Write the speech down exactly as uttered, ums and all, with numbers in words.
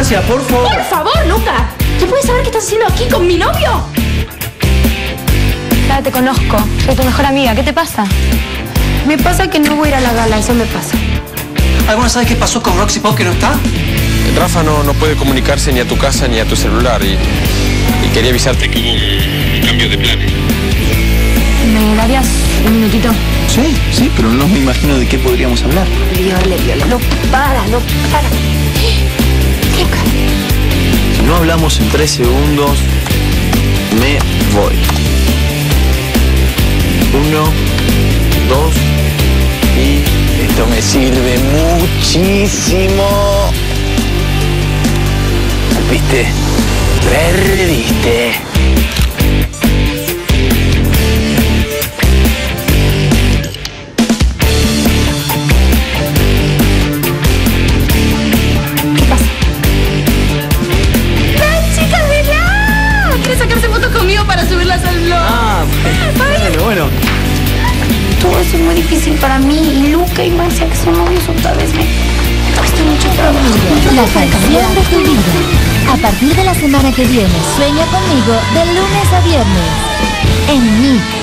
Marcia, por favor. Por favor, Luca. ¿Tú puedes saber qué estás haciendo aquí con mi novio? Ya te conozco. Soy tu mejor amiga. ¿Qué te pasa? Me pasa que no voy a ir a la gala. Eso me pasa. ¿Alguna sabe qué pasó con Roxy Pop que no está? Rafa no, no puede comunicarse ni a tu casa ni a tu celular y, y quería avisarte que hubo un cambio de planes. ¿Me darías un minutito? Sí, sí, pero no me imagino de qué podríamos hablar. Viole, Viole. No para, no para. Luca. Si no hablamos en tres segundos, me voy. Uno, dos y esto me sirve muchísimo. ¿Viste? Perdiste. ¿Qué pasa? ¡La chica de la! ¿Quieres sacarse fotos conmigo para subirlas al blog? Ah, bueno, bueno. Todo eso es muy difícil para mí. Y Luca y Marcia, que son novios otra vez, me cuesta mucho trabajo. La canción de tu vida. A partir de la semana que viene, sueña conmigo de lunes a viernes. En Mix.